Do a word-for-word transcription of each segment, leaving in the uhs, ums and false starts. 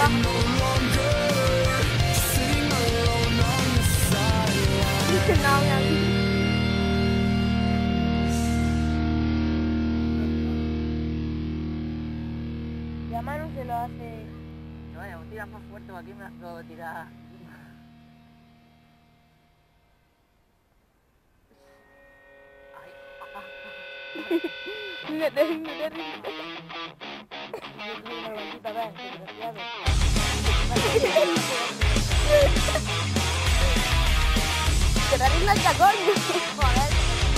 No, ya. La mano se lo hace. No, vaya, un tiras más fuerte, aquí me lo tiras. Ay, papá. Ríndete, ríndete, ríndete. Una maldita vez, desgraciado. ¡Que te rindas ya, coño! Joder.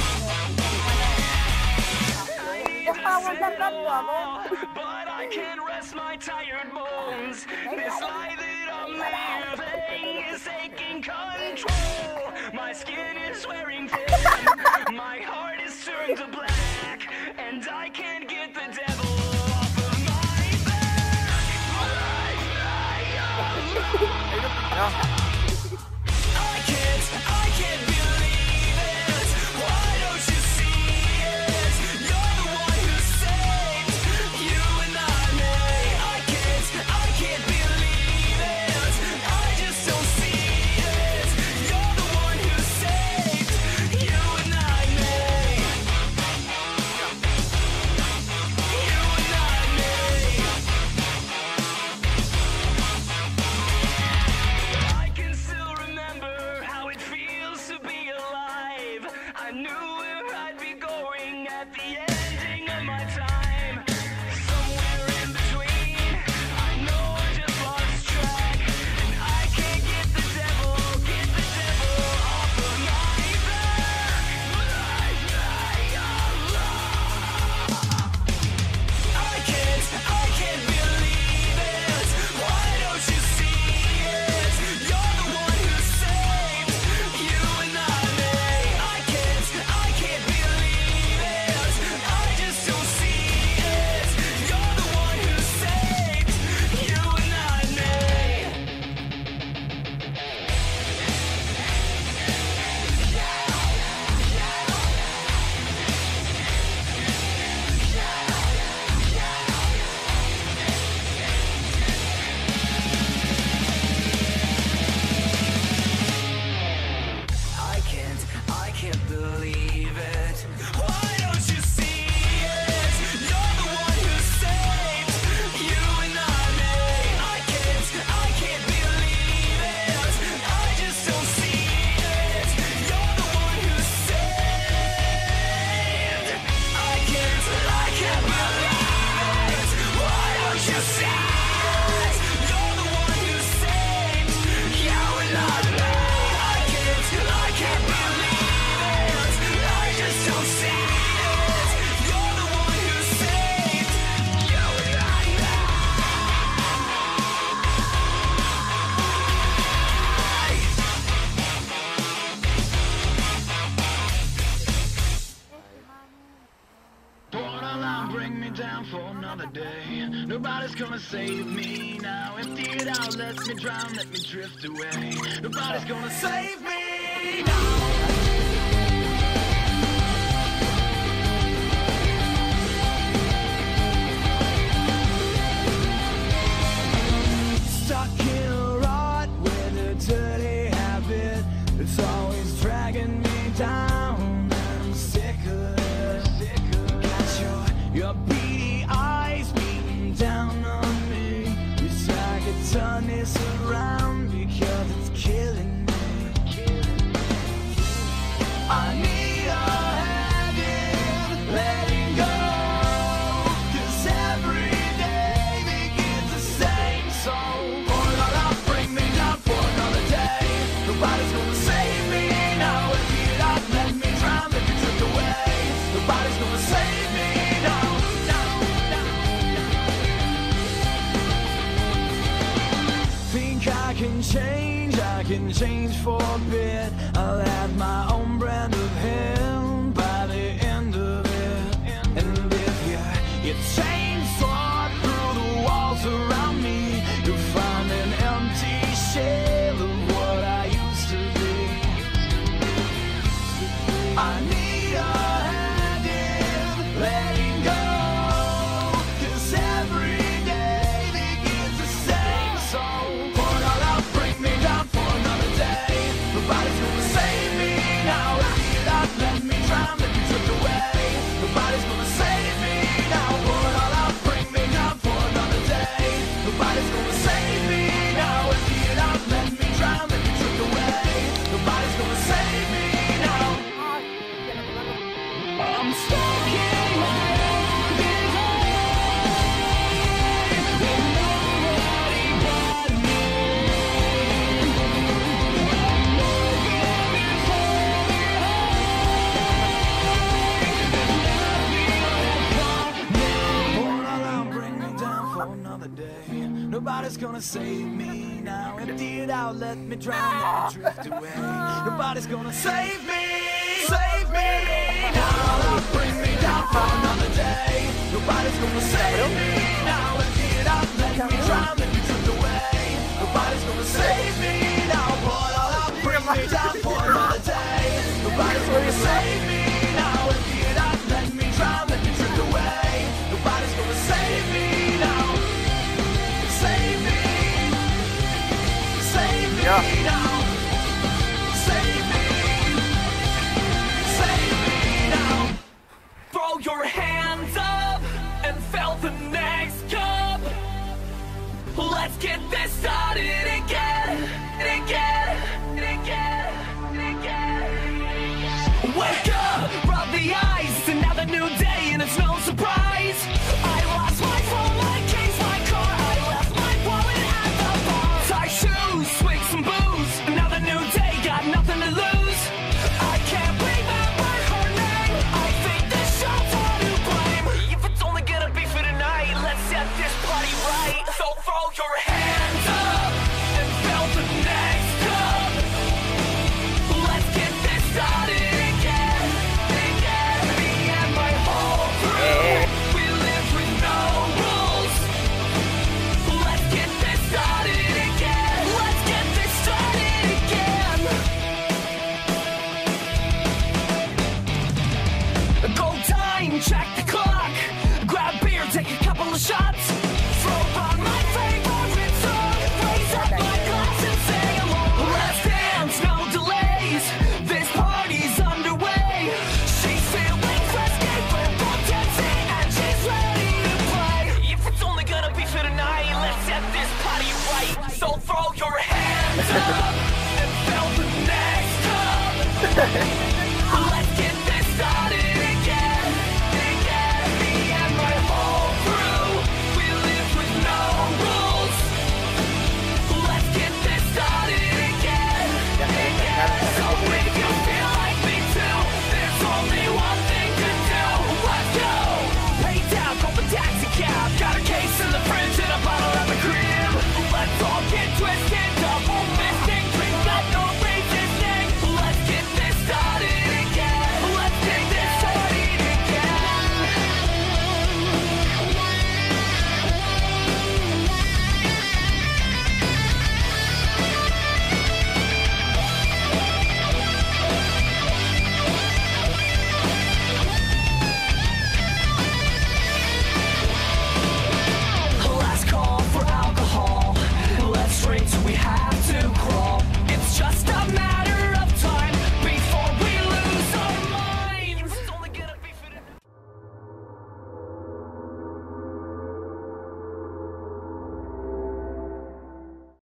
Deja aguantar tanto, amor. I can't rest my tired bones. This lie that I'm living is taking control. My skin is wearing thin. My heart is turned to black. And I can't get the devil off of my back. I can't, I can't believe it. Why don't you see it? You're the one who saved you and not me. I can't, I can't believe it. I just don't see it. You're the one who saved you and not me. You and not me. I can still remember how it feels to be alive. I knew where I'd be going at the ending of my time. Somewhere in between, I know I just lost track. And I can't get the devil, get the devil off of my back. I can't, I can't believe it. Why don't you see it? You're the one who saved you and not me. I can't, I can't believe it. I just don't see it. You're the one who saved you and not me. I can't, I can't believe it. Why don't you see it? You're the one who saved you and not me. I can't, I can't believe it. I just don't see it. You're the one who saved. I can't, I can't believe it. Why don't you see it? You're the one who saved you and not me. I can't, I can't believe it. I just don't see it. You're the one who saved you and not me. Borderline, bring me down for another day. Nobody's gonna save me now. Empty it out, let me drown, let me drift away. Nobody's gonna save me now. Stuck in a rut with a dirty habit. It's always dragging me down, and I'm sick of it. Got your, your beady eyes beating down on me. Wish I could turn this around because it's killing me. I need a hand in letting go, 'cause every day begins the same. So pour it all out, bring me down for another day. Nobody's gonna save me now. Empty it out, let me drown, let me drift away. Nobody's gonna save me now. Think I can change, I can change for a bit. I'll have my own brand of hell by the end of it. And if you, you chainsaw through the walls around me, you'll find an empty shell of what I used to be. I need a hand in letting go, 'cause every day begins the same. another day. Nobody's gonna save me now. Empty it out, let me drown, let me drift away. Nobody's gonna save me, save me now. Bring me down for another day. Nobody's gonna save me now. Empty it out, let me drown, let me drift away. Nobody's gonna save me now. Pour it all out, bring me down for another day. Nobody's gonna save me now. Empty it out, let me drown, let me drift away. Nobody's gonna save me now. Save me. Save me Yeah. now. Save me. Save me now. Throw your hands up and fill the next cup. Let's get this started again, again, again, again. Wake up, rub the eyes, it's another new day and it's no surprise. I lost my phone, my keys, my car, I left my wallet at the bar. Tie shoes, swig some booze, another new day, got nothing to lose. I can't remember her name, I think this show's all to blame. If it's only gonna be for tonight, let's set this party right. So throw your hands up and fill the next cup. Let's get this started again, again. Me and my whole crew, we live with no rules. Let's get this started again. Let's get this started again. Go time, check the clock. Grab beer, take a couple of shots. Throw on my favorite song. Raise up my glass and sing along. Let's dance, no delays. This party's underway. She's feeling frisky, purple dancing, and she's ready to play. If it's only gonna be for tonight, let's set this party right. So throw your hands up and fill the next cup.